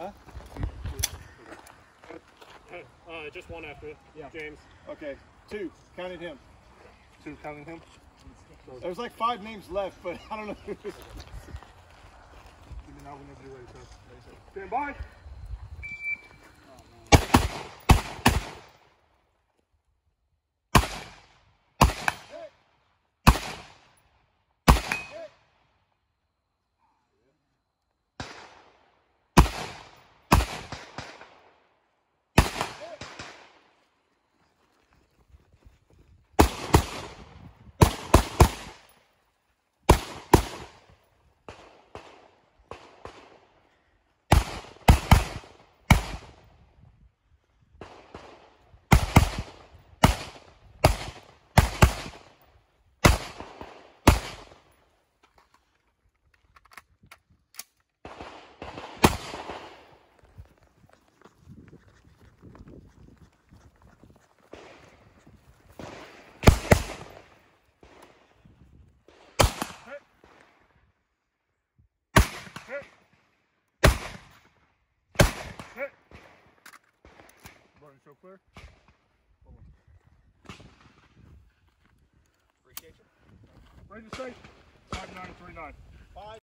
Huh? Just one after James. Okay, 2. Counted him. 2 counting him. There's like 5 names left, but I don't know. Give me now whenever you're ready, sir. Stand by. Running so clear. Appreciate you. Ready to say 5939.